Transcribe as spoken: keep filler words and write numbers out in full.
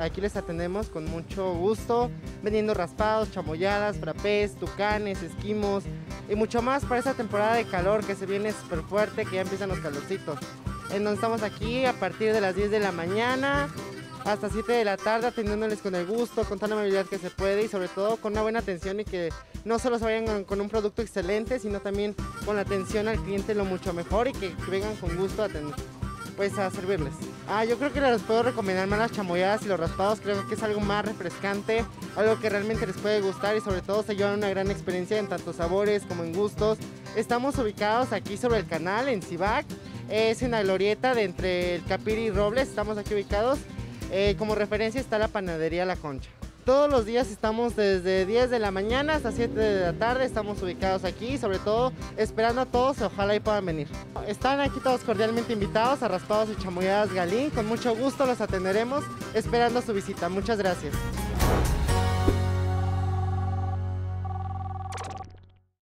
aquí les atendemos con mucho gusto, vendiendo raspados, chamoyadas, frappés, tucanes, esquimos y mucho más para esta temporada de calor que se viene súper fuerte, que ya empiezan los calorcitos. En donde estamos aquí a partir de las diez de la mañana hasta siete de la tarde, atendiéndoles con el gusto, con toda la amabilidad que se puede y sobre todo con una buena atención, y que no solo se vayan con un producto excelente, sino también con la atención al cliente lo mucho mejor, y que, que vengan con gusto a, atender, pues, a servirles. Ah, yo creo que les puedo recomendar más las chamoyadas y los raspados. Creo que es algo más refrescante, algo que realmente les puede gustar y sobre todo se llevan una gran experiencia en tanto sabores como en gustos. Estamos ubicados aquí sobre el canal en Cibac, es en la glorieta de entre el Capiri y Robles, estamos aquí ubicados. Eh, como referencia está la panadería La Concha. Todos los días estamos desde diez de la mañana hasta siete de la tarde, estamos ubicados aquí, sobre todo esperando a todos, ojalá y puedan venir. Están aquí todos cordialmente invitados a raspados y chamoyadas Galín, con mucho gusto los atenderemos, esperando su visita. Muchas gracias.